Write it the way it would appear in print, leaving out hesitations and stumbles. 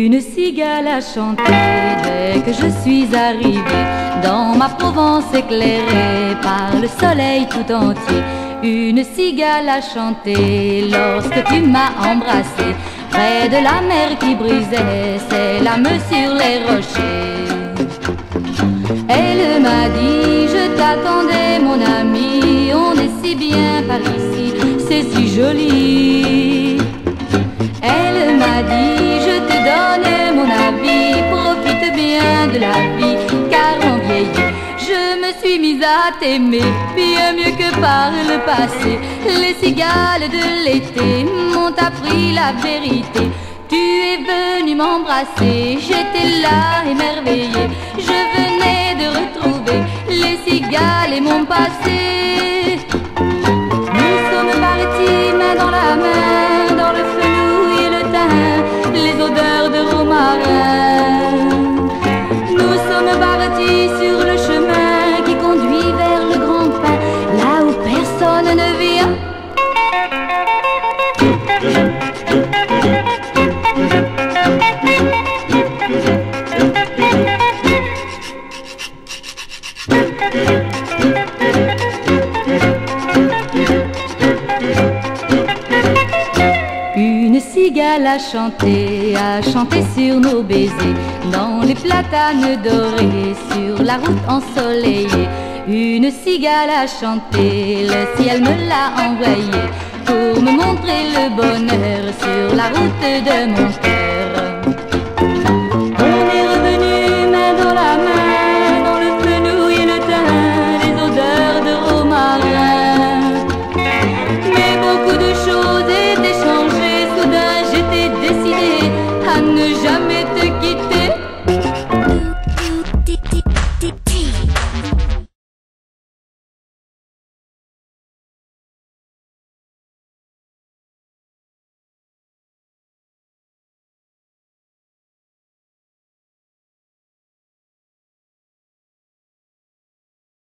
Une cigale a chanté dès que je suis arrivée dans ma Provence éclairée par le soleil tout entier. Une cigale a chanté lorsque tu m'as embrassé près de la mer qui brisait ses lames sur les rochers. Elle m'a dit: je t'attendais mon ami, on est si bien par ici, c'est si joli. Elle m'a dit: je te donne mon avis, profite bien de la vie, car on vieillit. Je me suis mise à t'aimer bien mieux que par le passé. Les cigales de l'été m'ont appris la vérité. Tu es venu m'embrasser, j'étais là émerveillée. Je venais de retrouver les cigales et mon passé. Nous sommes partis main dans la main, dans le fenouil et le thym, les odeurs de romarin. Nous sommes partis sur le chemin qui conduit vers le grand pin, là où personne ne vient. Une cigale a chanté sur nos baisers, dans les platanes dorés, sur la route ensoleillée. Une cigale a chanté, le ciel me l'a envoyé pour me montrer le bonheur sur la route de mon cœur.